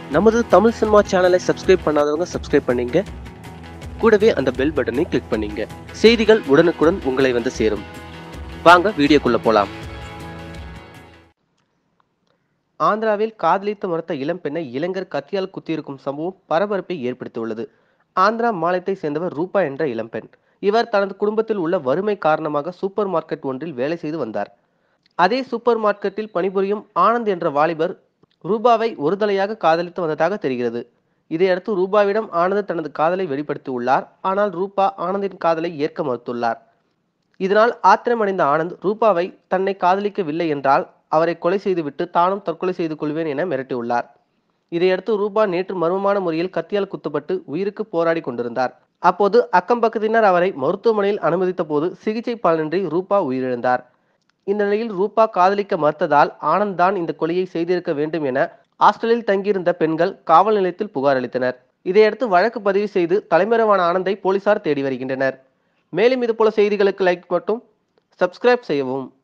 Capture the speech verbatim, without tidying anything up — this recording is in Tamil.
நமது தமிழ் சினிமா சேனலை சப்ஸ்கிரைப் பண்ணாதவங்க சப்ஸ்கிரைப் பண்ணீங்க. கூடவே அந்த பெல் பட்டனை கிளிக் பண்ணீங்க. செய்திகள் உடனுக்குடன் உங்களை வந்து சேரும். வாங்க வீடியோக்குள்ள போலாம். ஆந்திராவில் காதலித்து மறுத்த இளம் பெண்ணை இளைஞர் கத்தியால் குத்தியிருக்கும் சம்பவம் பரபரப்பை ஏற்படுத்தியுள்ளது. ஆந்திரா மாநிலத்தை சேர்ந்தவர் ரூபா என்ற இளம்பெண். இவர் தனது குடும்பத்தில் உள்ள வறுமை காரணமாக சூப்பர் மார்க்கெட் ஒன்றில் வேலை செய்து வந்தார். அதே சூப்பர் மார்க்கெட்டில் பணிபுரியும் ஆனந்த் என்ற வாலிபர் ரூபாவை ஒரு தலையாக காதலித்து வந்ததாக தெரிகிறது. இதையடுத்து ரூபாவிடம் ஆனந்த் தனது காதலை வெளிப்படுத்தி உள்ளார். ஆனால் ரூபா ஆனந்தின் காதலை ஏற்க மறுத்துள்ளார். இதனால் ஆத்திரமடைந்த ஆனந்த் ரூபாவை தன்னை காதலிக்கவில்லை என்றால் அவரை கொலை செய்துவிட்டு தானும் தற்கொலை செய்து கொள்வேன் என மிரட்டியுள்ளார். இதையடுத்து ரூபா நேற்று மர்மமான முறையில் கத்தியால் குத்தப்பட்டு உயிருக்கு போராடி கொண்டிருந்தார். அப்போது அக்கம் பக்கத்தினர் அவரை மருத்துவமனையில் அனுமதித்த போது சிகிச்சை பலனின்றி ரூபா உயிரிழந்தார். இந்த நிலையில் ரூபா காதலிக்க மறுத்ததால் ஆனந்த் தான் இந்த கொலையை செய்திருக்க வேண்டும் என ஹாஸ்டலில் தங்கியிருந்த பெண்கள் காவல் நிலையத்தில் புகார் அளித்தனர். இதையடுத்து வழக்கு பதிவு செய்து தலைமறைவான ஆனந்தை போலீசார் தேடி வருகின்றனர். மேலும் இதுபோல செய்திகளுக்கு லைக் மற்றும் சப்ஸ்கிரைப் செய்யவும்.